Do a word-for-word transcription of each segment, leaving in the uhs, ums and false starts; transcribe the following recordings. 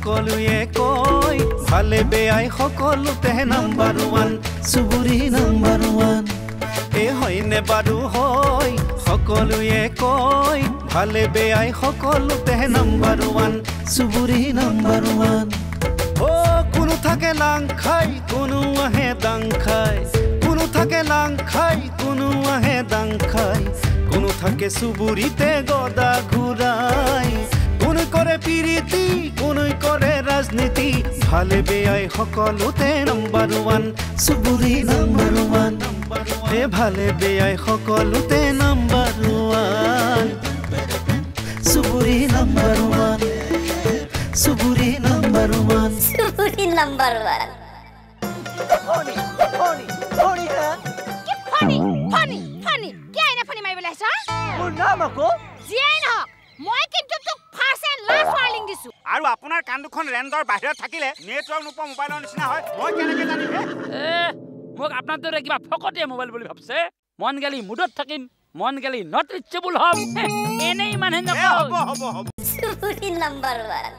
সকলোৱে কয় ভালে বেয়াই সকলোতে নাম্বাৰ ওৱান চুবুৰী নাম্বাৰ ওৱান এ হয়নে বাৰু হয় সকলোৱে কয় ভালে বেয়াই সকলোতে নাম্বাৰ ওৱান চুবুৰী নাম্বাৰ ওৱান ও কোনো থাকে লাং খাই কোনো আহে দাং খাই কোনো থাকে লাং খাই কোনো আহে দাং খাই কোনো থাকে চুবুৰীতে গদা ঘূৰাই কোন করে পিরিতি কোন করে রাজনীতি ভালে বেয়াই সকলোতে নাম্বার ওয়ান চুবুৰী নাম্বার ওয়ান এ ভালে বেয়াই সকলোতে নাম্বার ওয়ান চুবুৰী নাম্বার ওয়ান চুবুৰী নাম্বার ওয়ান চুবুৰী নাম্বার ওয়ান ফনি ফনি ফনি হ্যাঁ কি ফনি ফনি ফনি কি আইনা ফনি মাইবলে আছ মোর নাম আকো জিয়াই নহ মই কিন্তু তোক ফার্স্ট এন্ড লাস্ট ওয়ার্নিং দিছো আৰু আপোনাৰ কান্দুখন ৰেন্ডৰ বাহিৰত থাকিলে নেটৱৰ্ক নোপোৱা মোবাইলৰ নিচিনা হয় মই কেনেকৈ জানিম এ মোক আপোনাৰ দৰে কিবা ফকটে মোবাইল বুলি ভাবছে মন গেলি মুডত থাকিম মন গেলি নট ৰিচেবল হম এনেই মানে নকও হ'ব হ'ব হ'ব চুবুৰী নাম্বার ওয়ান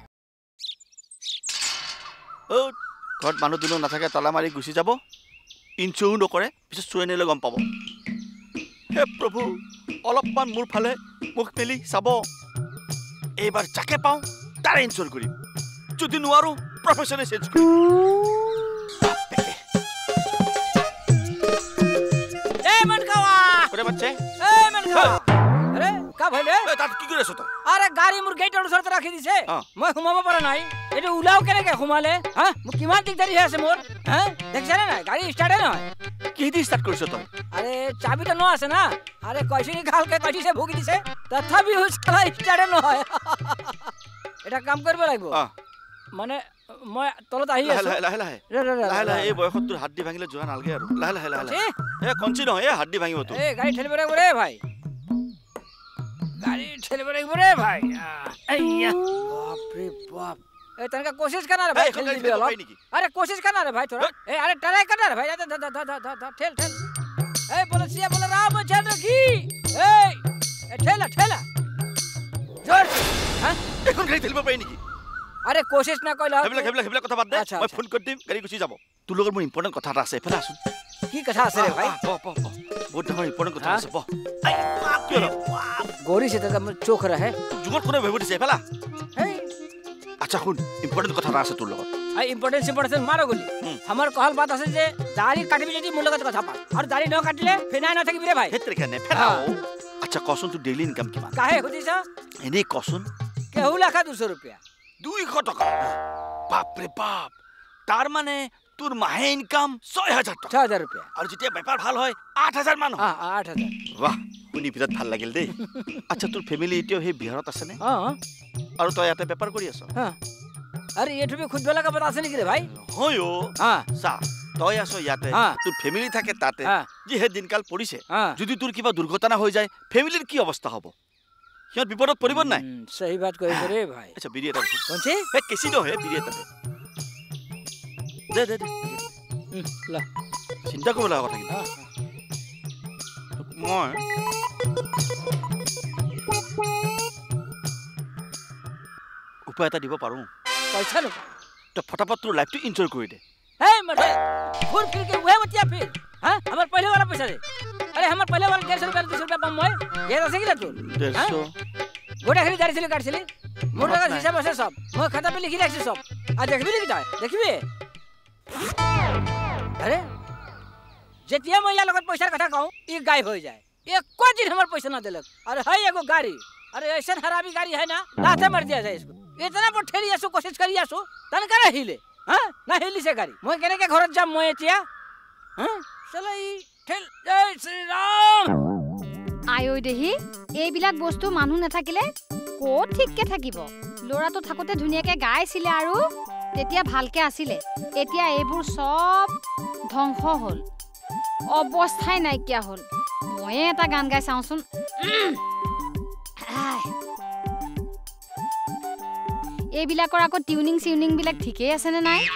ও ঘৰত মানুহ দুনো নাথাকে তলা মাৰি গুচি যাব ইনচুও নকৰে পিছত চুৱে নিলে গম পাব হে প্ৰভু অলপমান মোৰ ফালে মুখ মেলি চাব এইবাৰ যাকে পাওঁ তাৰে ইনচুৰ কৰিম যদি নোৱাৰো প্ৰফেশ্যনে চেঞ্জ কৰিম এ মনকাৱা কৰে বাচ্চা এ মনকাৱা আরে কা ভাইলে এ তাত কি কৰি আছ তই আরে গাড়ী মোৰ গেটৰ ওচৰত ৰাখি দিছে অ। মই সোমাব পৰা নাই এটো উলাও কেনেকে সোমালে হা মোক কিমান দিগদাৰি হৈ আছে মোৰ হা দেখিছানে নাই গাড়ী ষ্টাৰ্টে নহয় কি দি ষ্টাৰ্ট কৰিছ তই আরে চাবিটা ন আছে না আরে কইছিনি গালকে কইছিছে ভুগি দিছে তথাপি হুছলা ষ্টাৰ্টে নহয় এটা কাম কৰিব লাগিব অ মানে মই তলত আহি লাহে আছো লাহে লাহে লাহে ৰে ৰে ৰে লাহে লাহে এই বয়সত তোৰ হাত দি ভাঙিলে যোৱা নালগে আৰু লাহে লাহে লাহে লাহে এ কঞ্চি নহয় এ হাত দি ভাঙিব তোৰ এ গাড়ী ঠেলিব লাগিব ৰে ভাই গাড়ী ঠেলিব লাগিব ৰে ভাই আইয়া বাপ ৰে বাপ এ তনকা কোशिश करना रे भाई ठेल दिबे लो अरे कोशिश करना रे भाई थोड़ा ए अरे ट्राई करना रे भाई ध ध ध ध ठेल ठेल ए पुलिसिया बोल राम चंद्र की ए ए ठेला ठेला जोर हां এখন গাড়ী ঠেলিব পাৰি নেকি अरे कोशिश ना कइला হেবলা হেবলা হেবলা কথা বাদ দে মই ফোন কৰি দিম গাড়ী গুচি যাব তোৰ লগত মোৰ ইম্পৰ্টেন্ট কথা এটা আছে এফালে আসুন কি কথা আছে রে ভাই ব ব ব বহুত ডাঙৰ ইম্পৰ্টেন্ট কথা আছে ব কি হলো गोरी से तक चोख रहे জুগত কোনে ভাবি দিছে এফালা हे আচ্ছা শুন ইম্পৰ্টেন্ট কথা এটা আছে তোৰ লগত आ इंपोर्टेंस इंपोर्टेंस मारो गोली हमर कहल बात আছে যে দাড়ি কাটিবি যদি মোৰ লগত কথা পাত আৰু দাড়ি ন কাটিলে ফেনাই ন থাকিবি রে ভাই হেতৰে কেনে ফেৰাও আচ্ছা কচোন তোৰ ডেইলি ইনকাম কিমান কাহে খুদিছ এনে কচোন কেহু লাখা দুশ रुपया দুইশ টকা বাপ রে বাপ তাৰ মানে তোৰ মাহে ইনকাম ছয় হাজাৰ টকা छह हज़ार रुपया আৰু যেতিয়া বেপাৰ ভাল হয় আঠ হাজাৰ মান हां आठ हज़ार বাহ শুনি বিৰাট ভাল লাগিল দেই আচ্ছা তোৰ ফেমিলি এতিয়াও সেই বিহাৰত আছে নে हां আৰু তই ইয়াতে বেপাৰ কৰি আছ हां अरे ये भी खुद वाला का बता से नहीं रे भाई হয় ও हां চা তই আছ ইয়াতে হ্যাঁ। তোৰ ফেমিলি থাকে তাতে হ্যাঁ। যিহে দিনকাল পৰিছে হ্যাঁ। যদি তোৰ কিবা দুৰ্ঘটনা হৈ যায় ফেমিলিৰ কি অৱস্থা হ'ব সিহঁত বিপদত পৰিব নাই हम्म, सही बात कही रे भाई আচ্ছা বিৰি এটা দেচোন। कौन सी এ কেছি নহয় বিৰি এটা দে দে দে দে हम्म, ला চিন্তা কৰিব লগা কথা কিন্তু हां মই উপায় এটা দিব পাৰোঁ पैसा लो তই ফটাফট তোৰ লাইফটো এনজয় কৰি দে ए मरे घूर फिर के वह मतिया फिर हां हमार पहले वाला पैसा दे अरे हमार पहले वाला डेढ़ सौ रुपया दो सौ रुपया बम मोय ये दसे किला तू ডেৰশ गोटा खाली दाढ़ी से काट सिली मोर लगा हिसाब আছে सब মই खाता पे लिखि राखছি सब आ देखबी लिखि जाय देखबी अरे जेतिया मैं या लगत पैसा कथा कहूं ई गायब हो जाए एक को दिन हमर पैसा ना देलक अरे है एगो गाड़ी अरे ऐसन हरामी गाड़ी है ना लाते मर दिया जाए इसको इतना पर ठेली आसो कोशिश करी आसो तन करे हिले हां ना हिली से गाड़ी मैं केने के घरत जाम मैं एतिया हां चला ई ठेल जय श्री राम আয়ো দেহি এইবিলাক বস্তু মানুহ নাথাকিলে ক'ত ঠিককে থাকিব লৰাটো থাকোতে ধুনীয়াকে গাইছিলে আৰু তেতিয়া ভালকে আছিলে এতিয়া এইবোৰ সব ধ্বংস হ'ল অৱস্থাই নাইকিয়া হ'ল মই এটা গান গাই চাওঁচোন এইবিলাকৰ আকৌ টিউনিং সিউনিং বিলাক ঠিকই আছে নে নাই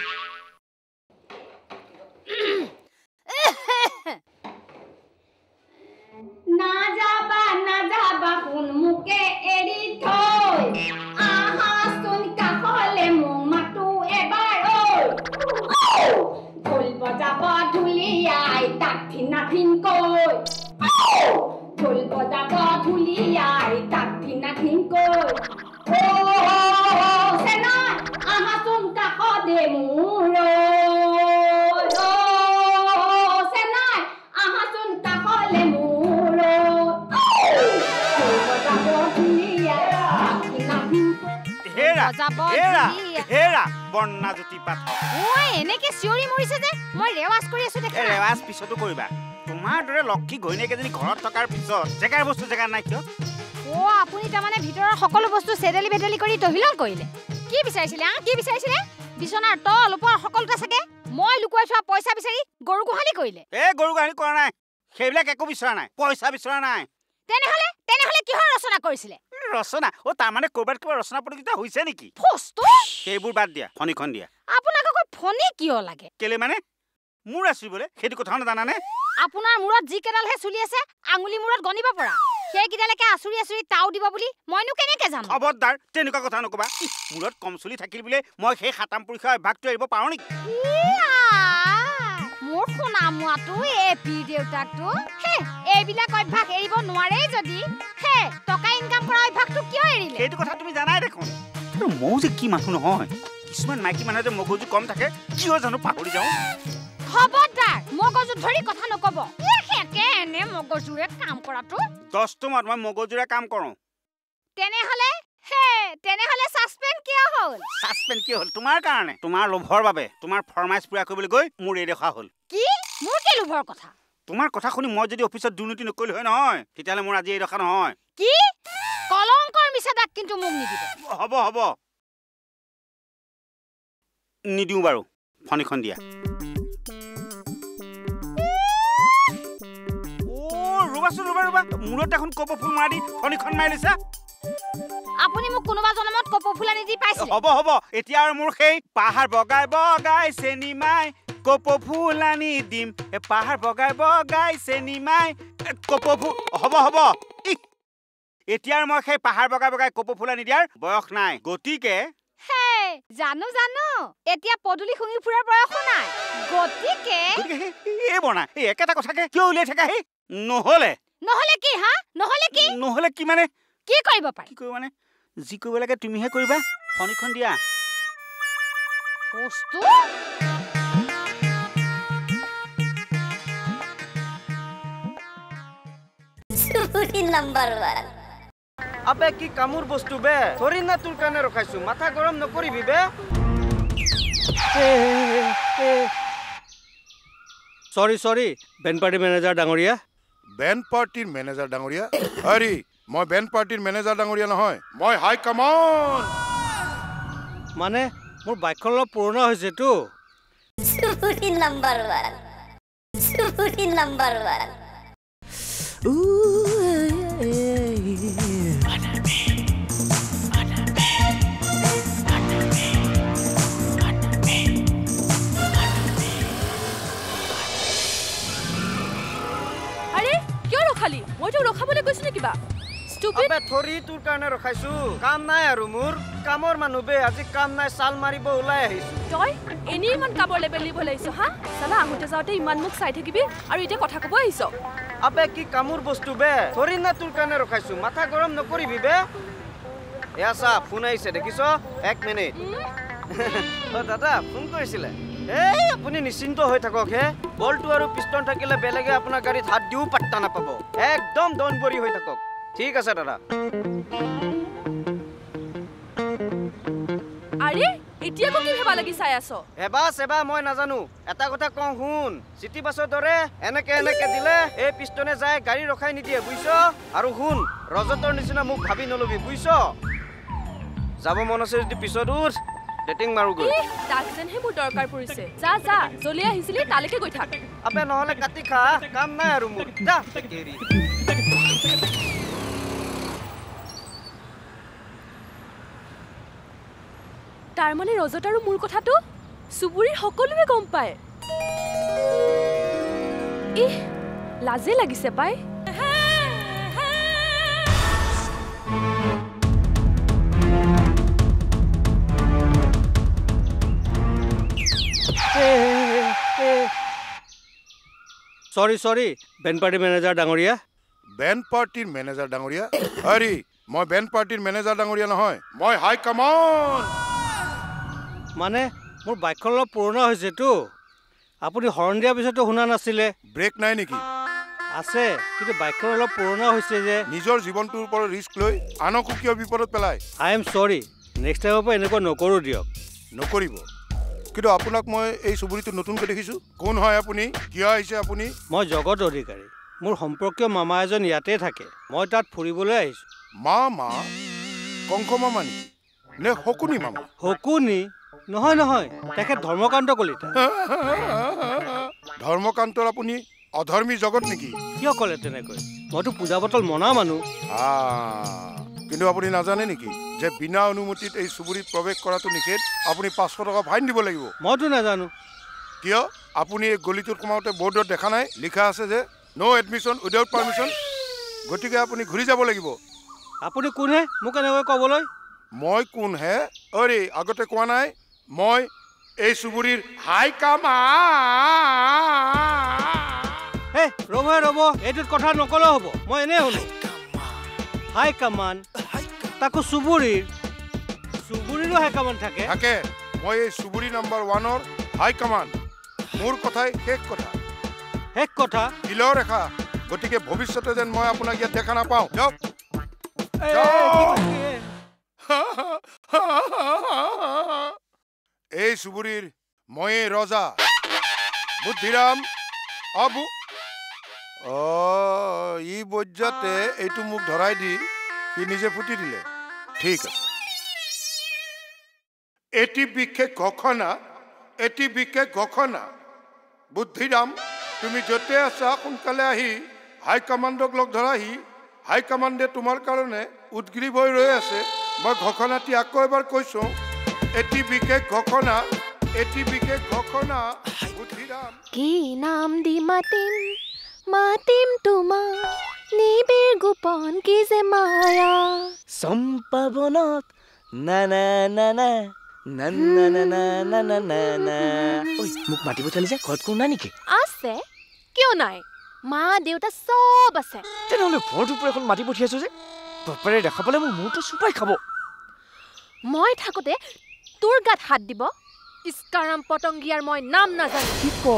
না যাবা না যাবা কোন মুখে এৰি থৈ আহা চোন কাষলে মোৰ বজাব ঢুলিয়াই তাক ভিনা ভিনকৈ ঢোল বজাব ঢুলিয়াই তাক ভিনা ভিনকৈ ও সেনাই আহাচোন কাষতে মোৰ ও সেনাই আহাচোন কাষলে মোৰ ঢোল বজাব ঢুলিয়াই তাক ভিনা ভিনকৈ হেৰা বজাব হেৰা ঢুলিয়াই। হেৰা বন্না জ্যোতি পাঠক ওই এনেকে চিঞৰি মৰিছে যে মই ৰেৱাজ কৰি আছো এই দেখা ৰেৱাজ পিছতো কৰিবা তোমাৰ দৰে লক্ষী ঘৈণীয়েকেইজনী ঘৰত থকাৰ পিছত জেগাৰ বস্তু জেগা নাই কিয় ও আপুনি তাৰমানে ভিতৰৰ সকলো বস্তু চেদেলি ভেদেলি কৰি তহিলং কৰিলে কি বিচাৰিছিলে আ কি বিচাৰিছিলে বিছনাৰ তল ওপৰ সকলোটা চাগে মই লুকুৱাই থোৱা পইচা বিচাৰি গৰু গোহালি কৰিলে এই গৰু গাড়ী কৰা নাই সেইবিলাক একো বিচৰা নাই পইচা বিচৰা নাই তেনেহলে তেনেহলে কিহৰ ৰচনা কৰিছিলে ৰচনা অ তাৰমানে ক'ৰবাত কিবা ৰচনা প্ৰতিযোগিতা হৈছে নেকি ফস্তু সেইবোৰ বাদ দিয়া ফণীখন দিয়া আপোনাক আকৌ ফণী কিয় লাগে কেলে মানে মোৰ আছিবলে সেইটো কথা নাজানানে আপোনাৰ মূৰত যি কেডালহে চলি আছে আঙুলি মূৰত গনিব পৰা সেই কিডালকে আচুৰি আচুৰি তাও দিব বুলি মইনো কেনেকে জানো খবৰদাৰ তেনেকুৱা কথা নকবা মূৰত কম চলি থাকিল বুলিয়ে মই সেই খাতাম পৰীক্ষা অভ্যাসটো এৰিব পাৰো নেকি মোৰ শুনা মোৱাটো এ পি দেউতাকটো হে এইবিলাক অভ্যাস এৰিব নোৱাৰে যদি হে টকা ইনকাম কৰা অভ্যাসটো কিয় এৰিলে সেইটো কথা তুমি জানাই দেখোন আৰু মৌ যে কি মানুহ নহয় কিছুমান মাইকী মানুহে যে মগজু কম থাকে কিয় জানো পাহৰি যাওঁ খবৰদাৰ মগজু ধৰি কথা নকব একে এনে মগজুৰে কাম কৰাটো দহটোমত মই মগজুৰে কাম কৰোঁ তেনেহলে হে তেনেহলে সাসপেন্ড কিয় হ'ল সাসপেন্ড কি হ'ল তোমাৰ কাৰণে তোমাৰ লোভৰ বাবে তোমাৰ ফৰমাইজ পুৰা কৰিবলৈ গৈ মোৰ এই দেখা হ'ল কি মোৰ কি লোভৰ কথা তোমাৰ কথা শুনি মই যদি অফিচত দুৰ্নীতি নকৰিলো হয় নহয় তেতিয়াহ'লে মোৰ আজি এই দেখা নহয় কি কলংকৰ মিছা দাগ কিন্তু মোক নিদিব হ'ব হ'ব নিদিওঁ বাৰু ফণীখন দিয়া ৰবাচোন ৰবা ৰবা মূৰত এখন কপৌ ফুল মাৰি ফণীখন মাৰি লৈছা আপুনি মোক কোনোবা জনমত কপৌ ফুল আনি দি পাইছিল হ'ব হ'ব এতিয়া আৰু মোৰ সেই পাহাৰ বগাই বগাই চেনি মাই কপৌ ফুল আনি দিম এ পাহাৰ বগাই বগাই চেনি মাই কপৌ ফুল হ'ব হ'ব এতিয়া আৰু মই সেই পাহাৰ বগাই বগাই কপৌ ফুল আনি দিয়াৰ বয়স নাই গতিকে হে জানো জানো এতিয়া পদুলি শুঙি ফুৰাৰ বয়স নাই গতিকে এই বনা এই একেটা কথাকে কিয় উলিয়াই থাকা হে নহলে নহলে কি হা নহলে কি নহলে কি মানে কি কৰিব পাৰি কি কৰিব মানে যি কৰিব লাগে তুমিহে কৰিবা ফণীখন দিয়া বস্তু চুবুৰী নাম্বাৰ ওৱান আবে কি কামুৰ বস্তু বে ধৰি না তোৰ কাৰণে ৰখাইছো মাথা গৰম নকৰিবি বে sorry sorry band party manager ডাঙৰীয়া বেণ্ড পাৰ্টিৰ মেনেজাৰ ডাঙৰীয়া হৰি মই বেণ্ড পাৰ্টিৰ মেনেজাৰ ডাঙৰীয়া নহয় মই হাই কমান মানে মোৰ বাইকখন অলপ পুৰণা হৈছেতো চুবুৰী নাম্বাৰ ওৱান চুবুৰী নাম্বাৰ ওৱান আরে কিয় ৰখালি মই তো ৰখাবলৈ কৈছো নে কিবা ষ্টুপিড আবে থৰি তোৰ কাৰণে ৰখাইছো কাম নাই আৰু মোৰ কামৰ মানুহ বে আজি কাম নাই সাল মাৰিব ওলাই আহিছো তই এনি ইমান কামৰ লেভেল লিব লাইছো হা সালা আহোতে যাওতে ইমান মুখ চাই থাকিবি আৰু এতিয়া কথা কব আহিছ আবে কি কামুৰ বস্তু বে থৰি না তোৰ কাৰণে ৰখাইছো মাথা গৰম নকৰিবি বে এসা ফোন আহিছে দেখিছ এক মিনিট ও দাদা ফোন কৰিছিলে এই আপুনি নিশ্চিন্ত হৈ থাকক হে বলটো আৰু পিষ্টন থাকিলে বেলেগে আপোনাৰ গাড়ীত হাত দিও পাত্তা নাপাব একদম দনবৰি হৈ থাকক ঠিক আছে দাদা আরে এতিয়া কো কি হেবা লাগি চাই আছো হেবা সেবা মই নাজানো এটা কথা কওঁ শুন সিটি বাছৰ দৰে এনেকে এনেকে দিলে এই পিষ্টনে যায় গাড়ী ৰখাই নিদিয়ে বুইছ আৰু শুন ৰজতৰ নিচিনা মোক ভাবি নলবি বুইছ যাব মন আছে যদি পিছত উঠ ডেটিং মাৰু গৈ তাক যেনহে মোৰ দৰকাৰ পৰিছে যা যা জলি আহিছিলি তালৈকে গৈ থাক আবে নহলে কাটি খা কাম নাই আৰু মোৰ যা তেৰি তাৰ মানে ৰজত আৰু মোৰ কথাটো সুবুৰীৰ সকলোৱে গম পায় ইহ লাজে লাগিছে পাই sorry sorry band party manager ডাঙৰীয়া বেণ্ড পাৰ্টিৰ মেনেজাৰ ডাঙৰীয়া হৰি মই বেণ্ড পাৰ্টিৰ মেনেজাৰ ডাঙৰীয়া নহয় মই হাই কমাণ্ড মানে মোৰ বাইকখন অলপ পুৰণা হৈছেতো আপুনি হৰ্ণ দিয়াৰ পিছতো শুনা নাছিলে ব্ৰেক নাই নেকি আছে কিন্তু বাইকখন অলপ পুৰণা হৈছে যে নিজৰ জীৱনটোৰ ওপৰত ৰিস্ক লৈ আনকো কিয় বিপদত পেলাই আই এম সৰি নেক্সট টাইমৰ পৰা এনেকুৱা নকৰোঁ দিয়ক নকৰিব কিন্তু আপোনাক মই এই চুবুৰীটো নতুনকৈ দেখিছোঁ কোন হয় আপুনি কিয় আহিছে আপুনি মই জগত অধিকাৰী মোৰ সম্পৰ্কীয় মামা এজন ইয়াতে থাকে মই তাত ফুৰিবলৈ আহিছোঁ মামা কংক মামা নেকি নে শকুনি মামা শকুনি নহয় নহয় তেখেত ধৰ্মকান্ত কলিতা ধৰ্মকান্তৰ আপুনি অধৰ্মী জগত নেকি কিয় ক'লে তেনেকৈ মইতো পূজা বটল মনা মানুহ কিন্তু আপুনি নাজানে নেকি যে বিনা অনুমতিত এই চুবুৰীত প্ৰৱেশ কৰাটো নিষেধ আপুনি পাঁচশ টকা ফাইন দিব লাগিব মইতো নাজানো কিয় আপুনি এই গলিটোত সোমাওঁতে বৰ্ডত দেখা নাই লিখা আছে যে ন' এডমিশ্যন উইদাউট পাৰ্মিশ্যন গতিকে আপুনি ঘূৰি যাব লাগিব আপুনি কোনহে মোক এনেকৈ ক'বলৈ মই কোন হে অৰে আগতে কোৱা নাই মই এই চুবুৰীৰ হাই কামা হে ৰ'ব ৰ'ব এইটোত কথা নকলেও হ'ব মই এনেই হ'লো হাই কামান তাকো চুবুৰীৰ চুবুৰীৰো হাই কামান থাকে থাকে মই এই চুবুৰী নাম্বাৰ ওৱানৰ হাই কামান মোৰ কথাই শেষ কথা শেষ কথা শিলৰ ৰেখা গতিকে ভৱিষ্যতে যেন মই আপোনাক ইয়াত দেখা নাপাওঁ যাওক এই চুবুৰীৰ ময়ে ৰজা বুদ্ধিৰাম অবু অ ই বজ্জাতে এইটো মোক ধৰাই দি সি নিজে ফুটি দিলে ঠিক আছে এটি বিশেষ ঘটনা এটি বিশেষ ঘটনা বুদ্ধিৰাম তুমি য'তে আছা সোনকালে আহি হাই কমাণ্ডক লগ ধৰাহি হাই কমাণ্ডে তোমাৰ কাৰণে উদ্গ্ৰীৱ হৈ ৰৈ আছে মই ঘটনাটি আকৌ এবাৰ কৈছোঁ এটি বিশেষ ঘটনা এটি বিশেষ ঘটনা বুদ্ধিৰাম কি নাম দি মাতিম মাতিম তোমাক নিবিৰ গোপন কি যে মায়া সম্পাবনত না না না না না না না না না না না না ঐ মোক মাতিব চালি যে ঘৰত কোনো নাই নেকি আছে কিয় নাই মা দেউতা সব আছে তেনেহ'লে ঘৰটোৰ পৰা এখন মাতি পঠিয়াইছো যে বাপাৰে দেখা পালে মোৰ মূৰটো চুপাই খাব মই থাকোতে তোৰ গাত হাত দিব ইস্কাৰাম পতংগিয়াৰ মই নাম নাজানো কি ক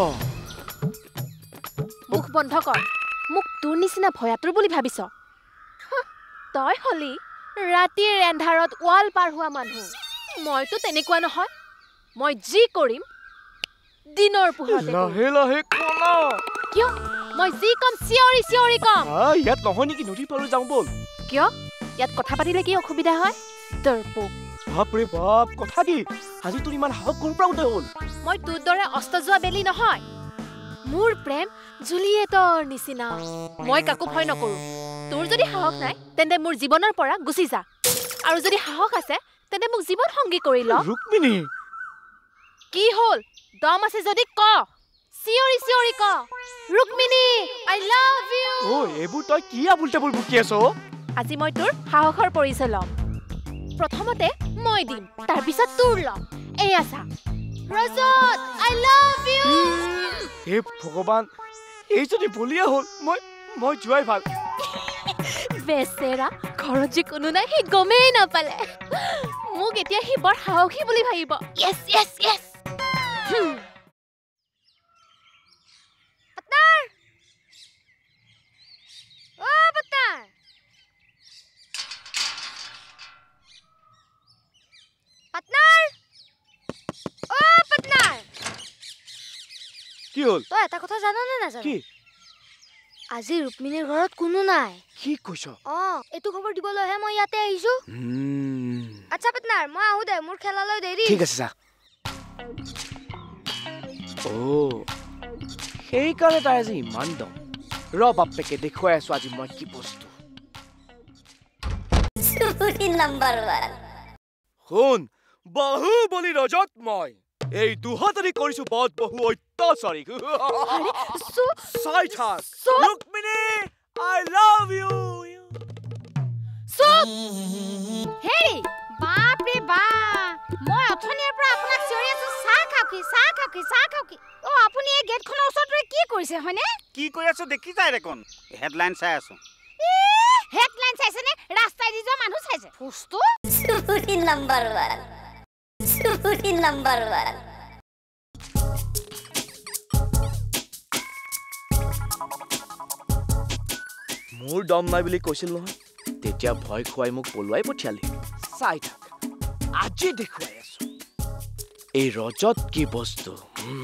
মুখ বন্ধ কৰ মোক তোৰ নিচিনা ভয়াতুৰ বুলি ভাবিছ তই হলি ৰাতিৰ এন্ধাৰত ৱাল পাৰ হোৱা মানুহ মইতো তেনেকুৱা নহয় মই যি কৰিম দিনৰ পোহৰতে লাহে লাহে কলা কিয় মই যি কম চিঞৰি চিঞৰি কম ইয়াত নহয় নেকি নদীৰ পাৰলৈ যাওঁ ব'ল কিয় ইয়াত কথা পাতিলে কি অসুবিধা হয় দৰপোক বাপৰে বাপ কথা কি আজি তোৰ ইমান সাহস ক'ৰ পৰা উঠে হ'ল মই তোৰ দৰে অস্ত যোৱা বেলি নহয় মোৰ প্ৰেম জুলিয়েটৰ নিচিনা মই কাকো ভয় নকৰো তোৰ যদি সাহস নাই তেন্তে মোৰ জীৱনৰ পৰা গুচি যা আৰু যদি সাহস আছে তেন্তে মোক জীৱন সংগী কৰি ল ৰুক্মিণী কি হ'ল দম আছে যদি ক চিঞৰি চিঞৰি ক ৰুক্মিণী আই লাভ ইউ ও এইবোৰ তই কি আবুল তাবুল বকি আছ আজি মই তোৰ সাহসৰ পৰিচয় ল'ম প্ৰথমতে মই দিম তাৰ পিছত তোৰ ল'ম এই আছা ৰজত আই লাভ ইউ হে ভগৱান এই যদি বলিয়া হ'ল মই মই যোৱাই ভাল বেচেৰা ঘৰত যে কোনো নাই সি গমেই নাপালে মোক এতিয়া সি বৰ সাহসী বুলি ভাবিব য়েছ য়েছ য়েছ পাটনাৰ অ পাটনাৰ পাটনাৰ অ পাটনাৰ কি হ'ল তই এটা কথা জান নে নাজান কি আজি ৰুক্মিণীৰ ঘৰত কোনো নাই কি কৈছ অ এটো খবৰ দিবলৈহে মই ইয়াতে আহিছো আচ্ছা পাটনাৰ মই আহো দে মোৰ খেলালৈ দেৰি ঠিক আছে যা ও সেইকাৰণে তাই আজি ইমান দম ৰ বাপেকে দেখুৱাই আছো আজি মই কি বস্তু চুবুৰী নাম্বাৰ ওৱান শুন বাহুবলী ৰজত মই এই দুহাতৰি কৰিছো বহুত বহু অত্যাচাৰী চাই থাক ৰুক্মিণী আই লাভ ইউ চুপ হেৰি বাপ ৰে বা মই অথনিৰ পৰা আপোনাক চিঞৰি আছো চাহ খাও কি চাহ খাও কি চাহ খাও কি অ আপুনি এই গেটখনৰ ওচৰত ৰৈ কি কৰি কৰিছে হয়নে কি কৰি আছো দেখি যাই দেখোন হেডলাইন চাই আছো হেডলাইন চাইছে নে ৰাস্তাই দি যোৱা মানুহ চাইছে ফুষ্টু চুবুৰী নাম্বাৰ ওৱান চুবুৰী নাম্বাৰ ওৱান মোৰ দম নাই বুলি কৈছিল নহয় তেতিয়া ভয় খুৱাই মোক পলুৱাই পঠিয়ালি চাই থাক আজি দেখুৱাই আছো এই ৰজত কি বস্তু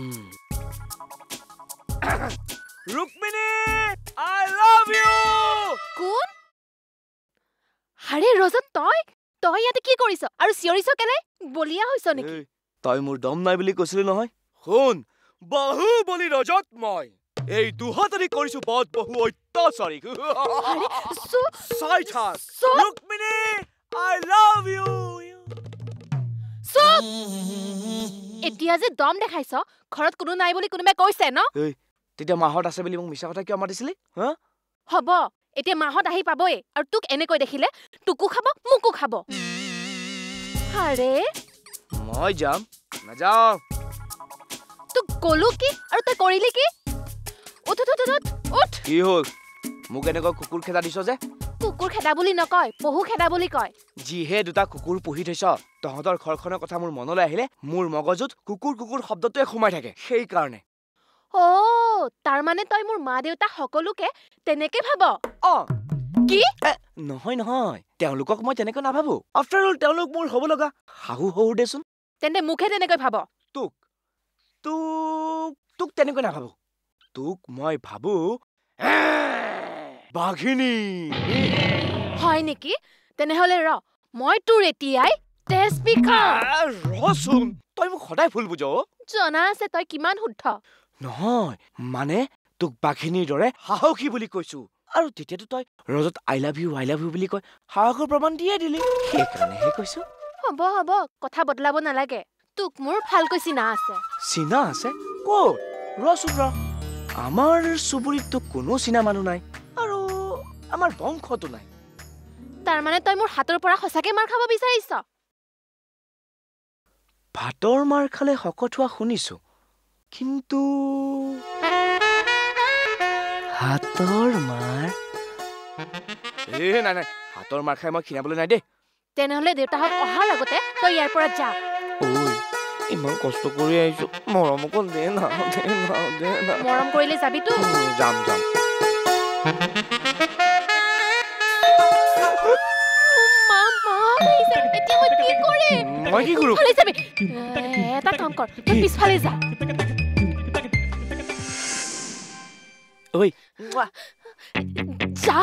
ৰুক্মিণী আই লাভ ইউ কোন হাৰে ৰজত তই তই ইয়াতে কি কৰিছ আৰু চিঞৰিছ কেলে বলিয়া হৈছ নেকি তই মোৰ দম নাই বুলি কৈছিলি নহয় শুন বাহুবলী ৰজত মই এই দুহাতৰি কৰিছো বহুত বহু অত্যাচাৰী চাই থাক ৰুক্মিণী আই লাভ ইউ এতিয়া যে দম দেখাইছ ঘৰত কোনো নাই বুলি কোনোবাই কৈছে ন তেতিয়া মাহত আছে বুলি মোক মিছা কথা কিয় মাতিছিলি হা হ'ব এতিয়া মাহত আহি পাবই আৰু তোক এনেকৈ দেখিলে তোকো খাব মোকো খাব আৰে মই যাম নাযাওঁ তোক কলো কি আৰু তই কৰিলি কি উঠ উঠ উঠ উঠ কি হ'ল মোক এনেকৈ কুকুৰ খেদা দিছ যে কুকুৰ খেদা বুলি নকয় পহু খেদা বুলি কয় যিহে দুটা কুকুৰ পুহি থৈছ তহঁতৰ ঘৰখনৰ কথা মোৰ মনলৈ আহিলে মোৰ মগজুত কুকুৰ কুকুৰ শব্দটোৱে সোমাই থাকে সেইকাৰণে অ তাৰ মানে তই মোৰ মা দেউতা সকলোকে তেনেকে ভাব অ কি নহয় নহয় তেওঁলোকক মই তেনেকৈ নাভাবো আফটাৰ অল তেওঁলোক মোৰ হ'ব লগা শাহু শহুৰ দেচোন তেন্তে মুখে তেনেকৈ ভাব তোক তোক তোক তেনেকৈ নাভাবো তোক মই ভাবো বাঘিনী হয় নেকি তেনেহলে ৰ মই তোৰ এতিয়াই তেজ বিখাম ৰচোন তই মোক সদায় ভুল বুজ জনা আছে তই কিমান শুদ্ধ নহয় মানে তোক বাঘিনীৰ দৰে সাহসী বুলি কৈছো আৰু তেতিয়াতো তই ৰজত I love you I love you বুলি কৈ সাহসৰ প্ৰমাণ দিয়ে দিলি সেইকাৰণেহে কৈছো হ'ব হ'ব কথা বদলাব নালাগে তোক মোৰ ভালকৈ চিনা আছে চিনা আছে ক'ত ৰচোন ৰ আমাৰ চুবুৰীততো কোনো চিনা মানুহ নাই আৰু আমাৰ বংশতো নাই তাৰ মানে তই মোৰ হাতৰ পৰা সঁচাকে মাৰ খাব বিচাৰিছ ভাতৰ মাৰ খালে শকত হোৱা শুনিছো কিন্তু হাতৰ মাৰ এ নাই নাই হাতৰ মাৰ খাই মই খিনাবলৈ নাই দেই তেনেহলে দেউতাহঁত অহাৰ আগতে তই ইয়াৰ পৰা যা ঐ ইমান কষ্ট কৰি আহিছো মৰম অকণ দে না দে না দে না মৰম কৰিলে যাবিতো যাম যাম মই কি কৰো এটা কাম কৰ তই পিছফালে যা ঐ যা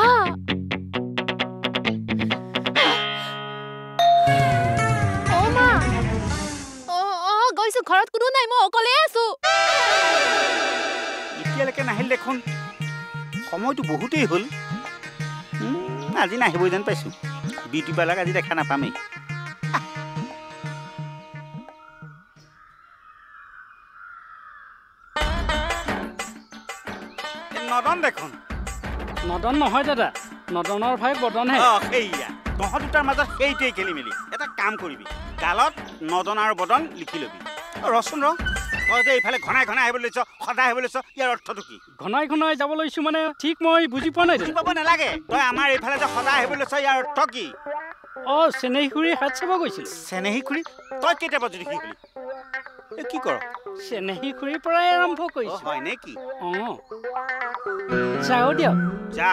অ মা অ অ গৈছো ঘৰত কোনো নাই মই অকলে আছো এতিয়ালৈকে নাহিল দেখোন সময়টো বহুতেই হ'ল আজি নাহিবই যেন পাইছো বিউটি পাৰ্লাৰক আজি দেখা নাপামেই নদন দেখোন নদন নহয় দাদা নদনৰ ভাই বদনহে অ সেইয়া তহঁত দুটাৰ মাজত সেইটোৱেই খেলি মেলি এটা কাম কৰিবি গালত নদন আৰু বদন লিখি লবি ৰচোন ৰ তই যে এইফালে ঘনাই ঘনাই আহিব লৈছ সদায় আহিব লৈছ ইয়াৰ অৰ্থটো কি ঘনাই ঘনাই যাব লৈছো মানে ঠিক মই বুজি পোৱা নাই বুজি পাব নালাগে তই আমাৰ এইফালে যে সদায় আহিব লৈছ ইয়াৰ অৰ্থ কি অ চেনেহী খুৰী হাত চাব গৈছিল চেনেহী খুৰী তই কেতিয়াবা যদি কি খুলি কি কৰ চেনেহী খুৰীৰ পৰাই আৰম্ভ কৰিছো হয় নে কি অ যাও দিয়ক যা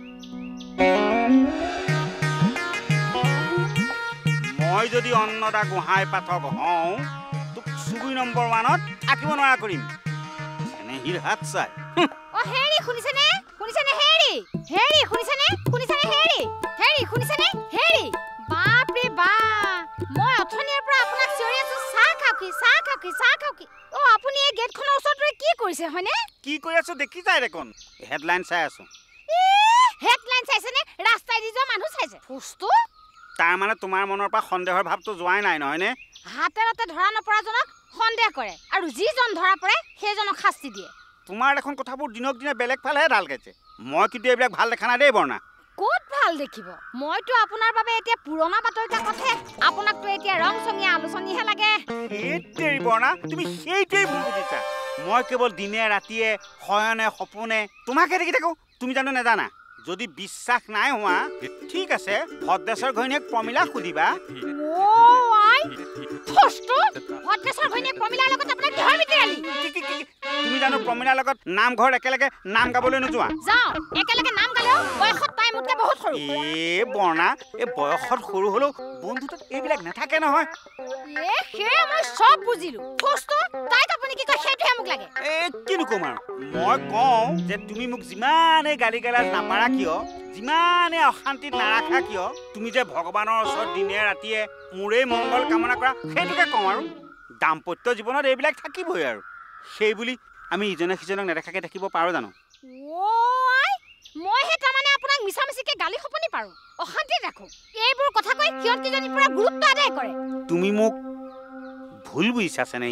মই যদি অন্নদা গোহাঁই পাঠক হওঁ তোক চুবুৰী নম্বৰ ওৱানত আঁকিব নোৱাৰা কৰিম চেনেহীৰ হাত চাই অ হেৰি শুনিছেনে শুনিছেনে হেৰি হেৰি শুনিছেনে শুনিছেনে হেৰি হেৰি শুনিছেনে হেৰি বাপ ৰে বাপ মই অথনিৰ পৰা আপোনাক চিঞৰি আছো চাহ খাওক কি চাহ খাওক কি চাহ খাওক কি অ আপুনি এই গেটখনৰ ওচৰত কি কৰিছে হয়নে কি কৰি আছো দেখি যাই দেখোন হেডলাইন চাই আছো হেডলাইন চাইছেনে ৰাস্তাই দি যোৱা মানুহ চাইছে ফুষ্টু তাৰ মানে তোমাৰ মনৰ পৰা সন্দেহৰ ভাৱটো যোৱাই নাই নহয়নে হাতে ৰাতে ধৰা নপৰাজনক সন্দেহ কৰে আৰু যিজন ধৰা পৰে সেইজনক শাস্তি দিয়ে তোমাৰ দেখোন কথাবোৰ দিনক দিনে বেলেগ ফালেহে ঢাল খাইছে মই কিন্তু এইবিলাক ভাল দেখা নাই দেই বৰ্ণা ক'ত ভাল দেখিব মইতো আপোনাৰ বাবে এতিয়া পুৰণা বাতৰি কাকতহে আপোনাকতো এতিয়া ৰং চঙীয়া আলোচনীহে লাগে সেইটোৱেই বৰ্ণা তুমি সেইটোৱেই ভুল বুজিছা মই কেৱল দিনে ৰাতিয়ে শয়নে সপোনে তোমাকে দেখি থাকো তুমি জানো নাজানা যদি বিশ্বাস নাই হোৱা ঠিক আছে ভদ্ৰেশ্বৰ ঘৈণীয়েক প্ৰমিলা সুধিবা ও আই ফষ্ট ভদ্ৰেশ্বৰ ঘৈণীয়েক প্ৰমিলাৰ লগত আপোনাৰ কিহৰ মিতিৰালি তুমি জানো প্ৰমিলাৰ লগত নাম ঘৰ একেলগে নাম গাবলৈ নোযোৱা যাও একেলগে নাম গালেও বয়সত তাই মোতকে বহুত সৰু এ বৰ্ণা এই বয়সত সৰু হলেও বন্ধুত্বত এইবিলাক নাথাকে নহয় এ হে মই সব বুজিলো ফষ্ট তাই আপুনি কি কয় সেইটোহে মোক লাগে এ কিনো কম আৰু মই কওঁ যে তুমি মোক যিমানে গালি গালাজ নাপাৰা কিয় যিমানে অশান্তিত নাৰাখা কিয় তুমি যে ভগৱানৰ ওচৰত দিনে ৰাতিয়ে মোৰে মংগল কামনা কৰা সেইটোকে কওঁ আৰু দাম্পত্য জীৱনত এইবিলাক থাকিবই আৰু সেই বুলি আমি ইজনে সিজনক নেদেখাকে দেখিব পাৰো জানো ওই মই হে তাৰমানে আপোনাক মিছামিছিকে গালি খপনি পাৰো অশান্তি ৰাখো এইবোৰ কথা কৈ কিয়ন কিজনি পুৰা গুৰুত্ব আদায় কৰে তুমি মোক ভুল বুজিছা নাই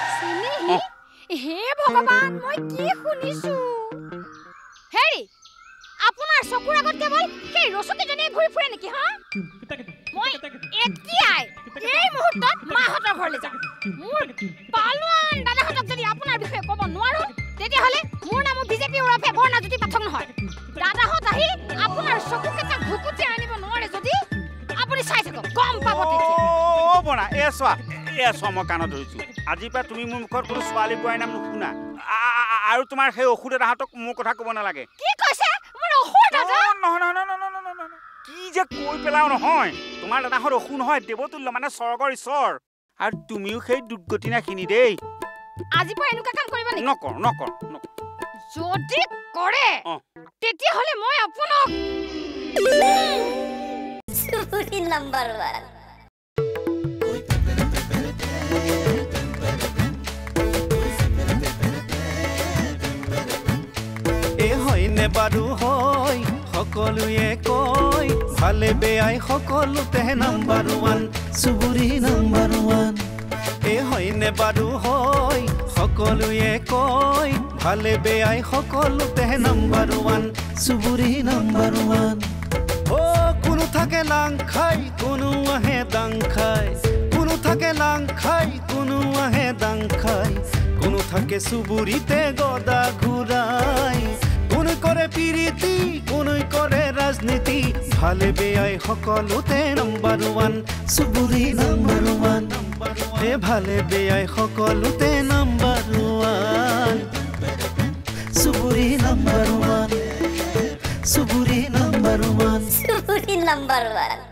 হে ভগৱান মই কি শুনিছো হেৰি আপোনাৰ চকুৰ আগত কেৱল সেই ৰসুকিজনী ঘূৰি ফুৰে নেকি হা মই এতিয়াই এই মুহূৰ্তত মাহঁতৰ ঘৰলৈ যাম মোৰ পালোৱান দাদাহঁতক যদি আপোনাৰ বিষয়ে ক'ব নোৱাৰো তেতিয়াহ'লে মোৰ নাম বিজেপি ওৰফে বৰ্ণাজ্যোতি পাঠক নহয় দাদাহঁত আহি আপোনাৰ চকুকেইটা ঘুকুটি আনিব নোৱাৰে যদি আপুনি চাই থাকক গম পাব তেতিয়া অ বৰ্ণা এ চোৱা এ চোৱা মই কাণত ধৰিছো আজিৰ পৰা তুমি মোৰ মুখত কোনো ছোৱালী বোৱাৰীৰ নাম নুশুনা আৰু তোমাৰ সেই অসুৰ দাদাহঁতক মোৰ কথা ক'ব নালাগে কি কৈছে মোৰ অসুৰ দাদা নহয় নহয় নহয় নহয় কি যে কৈ পেলাও নহয় তোমাৰ দাদাহঁত অসুৰ নহয় দেৱতুল্য মানে স্বৰ্গৰ ঈশ্বৰ আৰু তুমিও সেই দুৰ্গতি নাখিনি দেই আজি পৰা এনেকুৱা কাম কৰিবা নেকি নকৰ নকৰ যদি কৰে তেতিয়াহ'লে মই আপোনাক চুৰি নাম্বাৰ ওৱান হয়নে বাৰু হয় সকলোৱে কয় ভালে বেয়াই সকলোতে নাম্বাৰ ওৱান চুবুৰী নাম্বাৰ ওৱান এ হয়নে বাৰু হয় সকলোৱে কয় ভালে বেয়াই সকলোতে নাম্বাৰ ওৱান চুবুৰী নাম্বাৰ ওৱান অ কোনো থাকে লাং খাই কোনো আহে দাং খাই কোনো থাকে লাং খাই কোনো আহে দাং খাই কোনো থাকে চুবুৰীতে গদা ঘূৰাই কোন কৰে পিৰিতি কোন কৰে ৰাজনীতি ভালে বেয়াই সকলোতে নাম্বাৰ ওৱান চুবুৰী নাম্বাৰ ওৱান এ ভালে বেয়াই সকলোতে নাম্বাৰ ওৱান চুবুৰী নাম্বাৰ ওৱান চুবুৰী নাম্বাৰ ওৱান চুৰি নাম্বাৰ ওৱান